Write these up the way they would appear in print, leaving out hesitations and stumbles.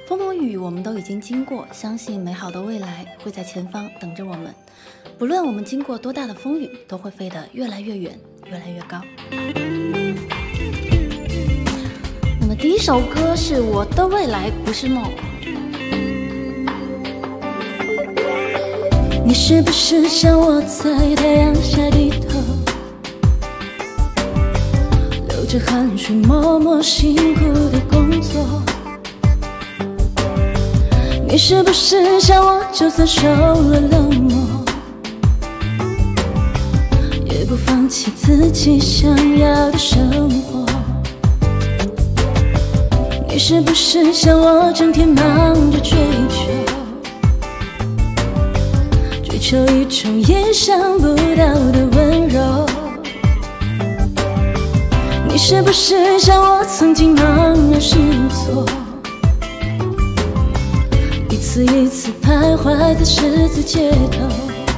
风风雨雨我们都已经经过，相信美好的未来会在前方等着我们。不论我们经过多大的风雨，都会飞得越来越远，越来越高。那么第一首歌是我的未来不是梦。你是不是像我在太阳下低头，流着汗水默默辛苦的工作？你是不是像我，就算受了冷漠，也不放弃自己想要的生活？你是不是像我，整天忙着追求一种意想不到的温柔？你是不是像我，曾经茫然失措，一次一次徘徊在十字街头？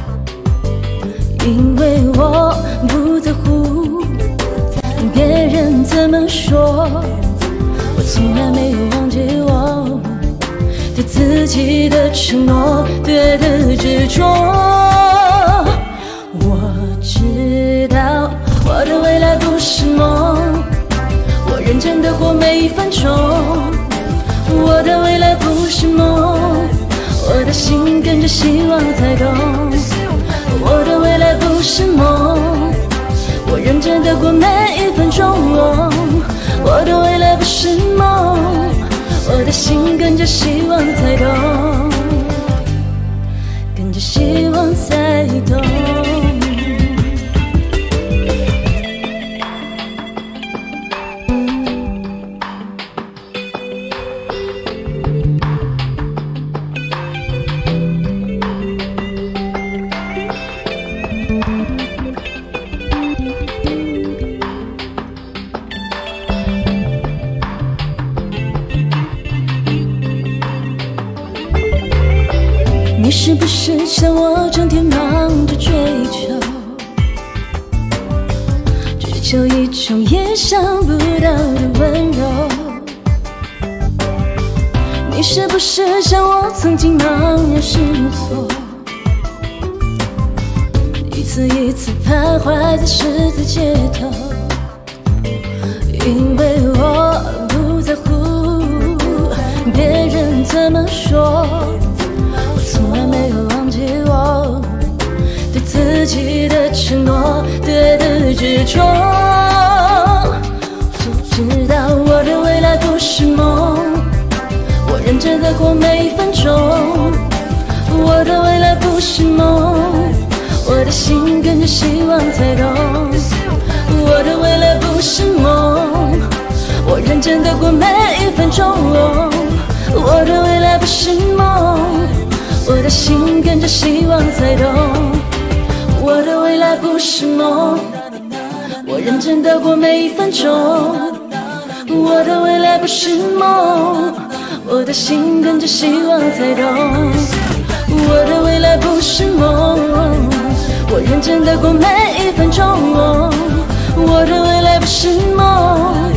因为我不在乎别人怎么说，我从来没有忘记我对自己的承诺，对的执着。我知道我的未来不是梦，我认真的活每一分钟。我的未来不是梦，我的心跟着希望在动。我的未来不是梦，我认真的过每一分钟。我的未来不是梦，我的心跟着希望在动，跟着希望在动。你是不是像我，整天忙着追求一种意想不到的温柔？你是不是像我，曾经茫然失措，一次一次徘徊在十字街头？因为我不在乎别人怎么说，从来没有忘记我对自己的承诺，对的执着。就知道我的未来不是梦，我认真的过每一分钟。我的未来不是梦，我的心跟着希望在动。我的未来不是梦，我认真的过每一分钟。我的未来不是梦，我的心跟着希望在动。我的未来不是梦，我认真的过每一分钟。我的未来不是梦，我的心跟着希望在动。我的未来不是梦，我认真的过每一分钟。我的未来不是梦，